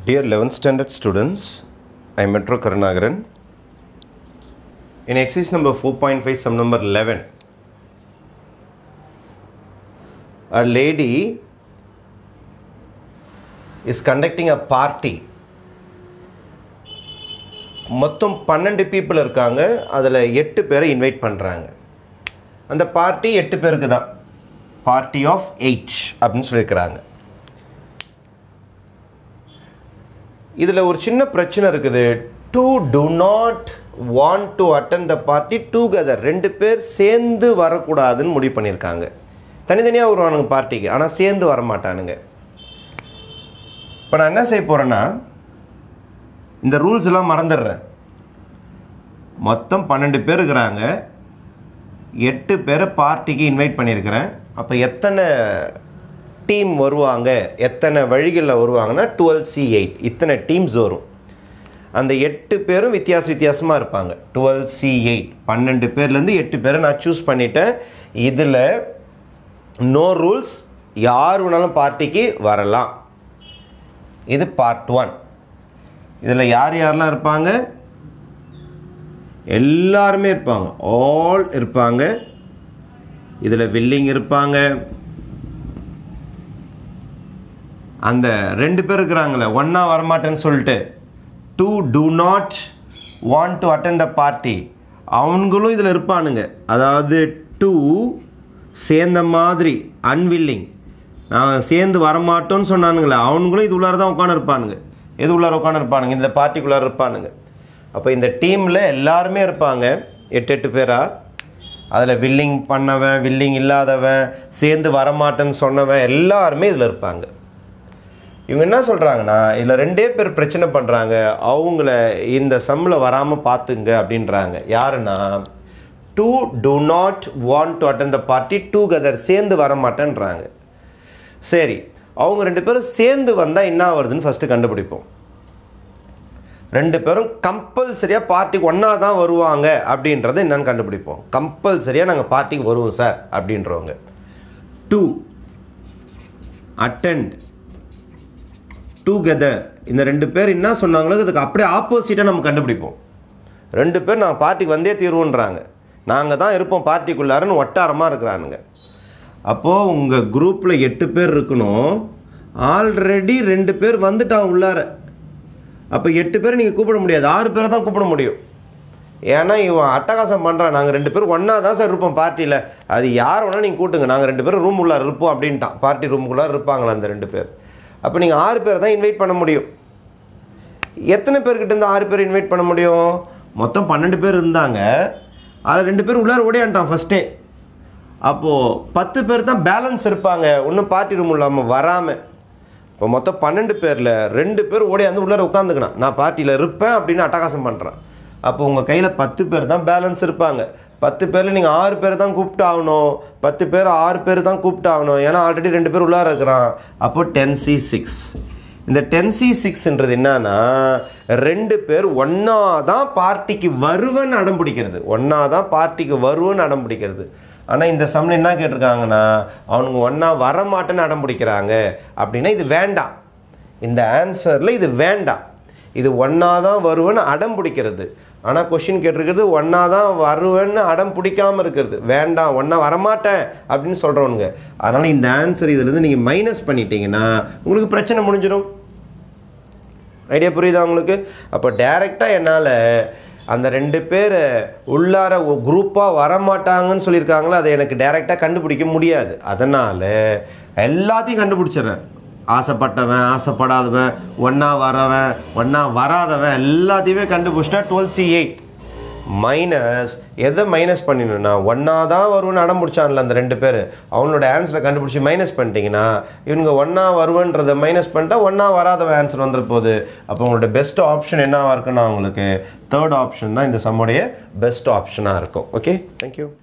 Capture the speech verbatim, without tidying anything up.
Dear eleventh standard students, I am Metro Karunagaran. In exercise number four point five, sum number eleven, a lady is conducting a party. மொத்தம் பன்னெண்டு people இருக்காங்க. அதில் எட்டு பேரை invite பண்ணுறாங்க. அந்த party எட்டு பேருக்கு தான், பார்ட்டி ஆஃப் எயிட் அப்படின்னு சொல்லியிருக்கிறாங்க. இதில் ஒரு சின்ன பிரச்சனை இருக்குது. Do do not want to attend the party together. ரெண்டு பேர் சேர்ந்து வரக்கூடாதுன்னு முடிவு பண்ணியிருக்காங்க. தனித்தனியாக வருவானுங்க பார்ட்டிக்கு, ஆனால் சேர்ந்து வரமாட்டானுங்க. இப்போ நான் என்ன செய்ய போகிறேன்னா, இந்த ரூல்ஸ் எல்லாம் மறந்துடுறேன். மொத்தம் பன்னெண்டு பேர் இருக்கிறாங்க, எட்டு பேரை பார்ட்டிக்கு இன்வைட் பண்ணியிருக்கிறேன். அப்போ எத்தனை டீம் வருவாங்க, எத்தனை வழிகளில் வருவாங்கன்னா டுவெல் சி எயிட், இத்தனை டீம்ஸ் வரும். அந்த எட்டு பேரும் வித்தியாச வித்தியாசமாக இருப்பாங்க. டுவெல் சி எயிட், பன்னெண்டு பேர்லேருந்து எட்டு பேரை நான் சூஸ் பண்ணிட்டேன். இதில் நோ ரூல்ஸ், யார் வேணாலும் பார்ட்டிக்கு வரலாம். இது பார்ட் ஒன். இதில் யார் யாரெல்லாம் இருப்பாங்க? எல்லாருமே இருப்பாங்க, ஆல் இருப்பாங்க. இதில் வில்லிங் இருப்பாங்க. அந்த ரெண்டு பேர் இருக்கிறாங்களே, ஒன்றா வரமாட்டேன்னு சொல்லிட்டு, do do not want to attend a party, அவங்களும் இதில் இருப்பானுங்க. அதாவது டூ சேர்ந்த மாதிரி அன்வில்லிங், நான் சேர்ந்து வரமாட்டோன்னு சொன்னானுங்களே, அவனுங்களும் இது உள்ளார தான் உட்காந்து இருப்பானுங்க. எது உள்ளார உட்காந்து இருப்பானுங்க? இந்த பார்ட்டிக்குள்ளார இருப்பானுங்க. அப்போ இந்த டீமில் எல்லாருமே இருப்பாங்க, எட்டு எட்டு பேராக. அதில் வில்லிங் பண்ணவன், வில்லிங் இல்லாதவன், சேர்ந்து வரமாட்டேன்னு சொன்னவன், எல்லாருமே இதில் இருப்பாங்க. இவங்க என்ன சொல்கிறாங்கன்னா, இதில் ரெண்டே பேர் பிரச்சனை பண்ணுறாங்க, அவங்கள இந்த சம்மில் வராமல் பார்த்துங்க அப்படின்றாங்க. யாருன்னா, do do not want to attend the party together, சேர்ந்து வரமாட்டேன்றாங்க. சரி, அவங்க ரெண்டு பேரும் சேர்ந்து வந்தால் என்ன வருதுன்னு ஃபஸ்ட்டு கண்டுபிடிப்போம். ரெண்டு பேரும் கம்பல்சரியாக பார்ட்டிக்கு ஒன்றா தான் வருவாங்க அப்படின்றத என்னன்னு கண்டுபிடிப்போம். கம்பல்சரியாக நாங்கள் பார்ட்டிக்கு வருவோம் சார் அப்படின்றவங்க. டூ அட்டெண்ட் டுகெதர், இந்த ரெண்டு பேர் என்ன சொன்னாங்களோ அதுக்கு அப்படியே ஆப்போசிட்டாக நம்ம கண்டுபிடிப்போம். ரெண்டு பேர் நாங்கள் பார்ட்டிக்கு வந்தே தீர்வோன்றாங்க, நாங்கள் தான் இருப்போம் பார்ட்டிக்குள்ளாருன்னு ஒட்டாரமாக இருக்கிறானுங்க. அப்போது உங்கள் குரூப்பில் எட்டு பேர் இருக்கணும், ஆல்ரெடி ரெண்டு பேர் வந்துட்டாங்க உள்ளார. அப்போ எட்டு பேர் நீங்கள் கூப்பிட முடியாது, ஆறு பேரை தான் கூப்பிட முடியும். ஏன்னா இவன் அட்டகாசம் பண்ணுறான், நாங்கள் ரெண்டு பேரும் ஒன்றா தான் சார் இருப்போம் பார்ட்டியில், அது யார் வேணால் நீங்கள் கூட்டுங்க, நாங்கள் ரெண்டு பேரும் ரூம் உள்ளார இருப்போம் அப்படின்ட்டான். பார்ட்டி ரூமுக்குள்ளார இருப்பாங்களா அந்த ரெண்டு பேர். அப்போ நீங்கள் ஆறு பேரை தான் இன்வைட் பண்ண முடியும். எத்தனை பேர்கிட்ட இருந்து ஆறு பேர் இன்வைட் பண்ண முடியும்? மொத்தம் பன்னெண்டு பேர் இருந்தாங்க, அதில் ரெண்டு பேர் உள்ளார ஓடியான்ட்டான் ஃபஸ்ட்டே. அப்போது பத்து பேர் தான் பேலன்ஸ் இருப்பாங்க, ஒன்றும் பார்ட்டி ரூம் இல்லாமல் வராமல். இப்போ மொத்தம் பன்னெண்டு பேரில் ரெண்டு பேர் ஓடியாந்து உள்ளார உட்காந்துக்கணும், நான் பார்ட்டியில் இருப்பேன் அப்படின்னு அட்டகாசம் பண்ணுறான். அப்போ உங்கள் கையில் பத்து பேர் தான் பேலன்ஸ் இருப்பாங்க. பத்து பேரில் நீங்கள் ஆறு பேர் தான் கூப்பிட்டு ஆகணும், பத்து பேர் ஆறு பேர் தான் கூப்பிட்டு ஆகணும், ஏன்னா ஆல்ரெடி ரெண்டு பேர் உள்ளார இருக்கிறான். அப்போது டென் சி சிக்ஸ். இந்த டென் சி சிக்ஸ்ன்றது என்னன்னா, ரெண்டு பேர் ஒன்றா தான் பார்ட்டிக்கு வருவேன்னு அடம் பிடிக்கிறது, ஒன்றா தான் பார்ட்டிக்கு வருவேன்னு அடம் பிடிக்கிறது. ஆனால் இந்த சம்மில் என்ன கேட்டிருக்காங்கன்னா, அவனுங்க ஒன்றா வரமாட்டேன்னு அடம் பிடிக்கிறாங்க. அப்படின்னா இது வேண்டாம், இந்த ஆன்சரில் இது வேண்டாம். இது ஒன்றா தான் வருவேன்னு அடம் பிடிக்கிறது. ஆனால் கொஷின் கேட்டிருக்கிறது ஒன்றா தான் வருவேன்னு அடம் பிடிக்காமல் இருக்கிறது, வேண்டாம் ஒன்றா வரமாட்டேன் அப்படின்னு சொல்கிறவனுங்க. அதனால் இந்த ஆன்சர் இதிலேருந்து நீங்கள் மைனஸ் பண்ணிட்டீங்கன்னா உங்களுக்கு பிரச்சனை முடிஞ்சிடும். ஐடியா புரியுதா உங்களுக்கு? அப்போ டைரெக்டாக என்னால் அந்த ரெண்டு பேர் உள்ளார குரூப்பாக வரமாட்டாங்கன்னு சொல்லியிருக்காங்களோ அதை எனக்கு டைரெக்டாக கண்டுபிடிக்க முடியாது. அதனால் எல்லாத்தையும் கண்டுபிடிச்சிட்றேன். ஆசைப்பட்டவன், ஆசைப்படாதவன், ஒன்றா வரவன், ஒன்றா வராதவன், எல்லாத்தையுமே கண்டுபிடிச்சிட்டா டுவெல் சி எயிட் மைனஸ் எதை மைனஸ் பண்ணிடணும்னா, ஒன்றா தான் வருவேன்னு அடம் பிடிச்சான்ல அந்த ரெண்டு பேர், அவனோட ஆன்சரை கண்டுபிடிச்சி மைனஸ் பண்ணிட்டீங்கன்னா இவங்க ஒன்றா வருவன்றதை மைனஸ் பண்ணிட்டா ஒன்றா வராதவன் ஆன்சர் வந்துட போகுது. அப்போ உங்களோட பெஸ்ட் ஆப்ஷன் என்னவாக இருக்குன்னா, உங்களுக்கு தேர்ட் ஆப்ஷன் தான் இந்த சம்முடைய பெஸ்ட் ஆப்ஷனாக இருக்கும். Okay, thank you.